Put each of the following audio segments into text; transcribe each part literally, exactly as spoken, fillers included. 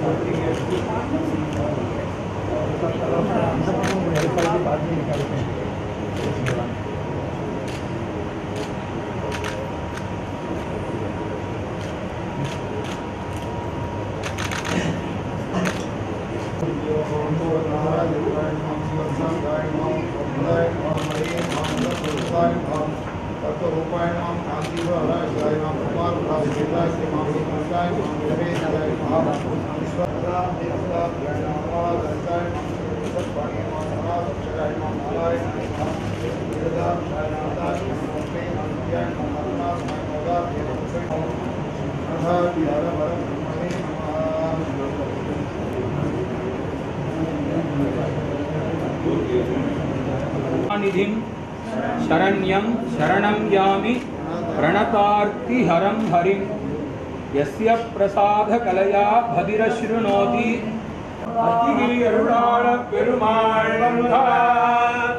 निधिं शरण्यं शरणं यामि प्रणतार्ति हरं हरिं यस्य प्रसाद कलया भदिरश्रुणोति अतिगिरि अरुणाल पेरुमाள் वந்தார்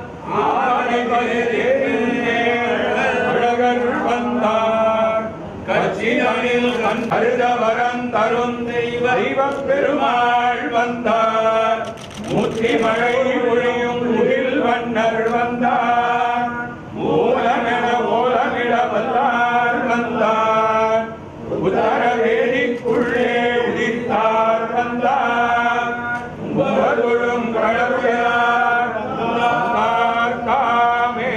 அழகர் வந்தார் கச்சிதனில் கண்டருதவரம் தரும் தெய்வ பெருமாள் வந்தார் முத்தி மழை ஒழியும் முகில் வண்ணர் வந்தார் மூலமென ஓலமிட வந்தார் வந்தார் உதர வேதிக்குள்ளே உதித்தார் வந்தார் உம்பதுழும் கடவுளார் காமே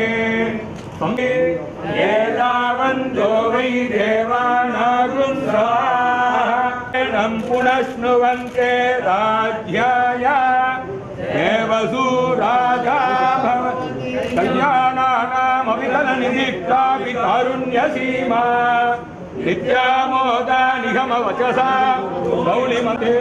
ஏதாவன் ஜோவை தேவானாகும் நம் புனஷ்ணுவந்தே ராஜ்யாய देवसूराजा कल्याणानाम अवितल निधिक्तापि कारुण्यसीमा नित्यामोदा निगम वचसा गौलिमते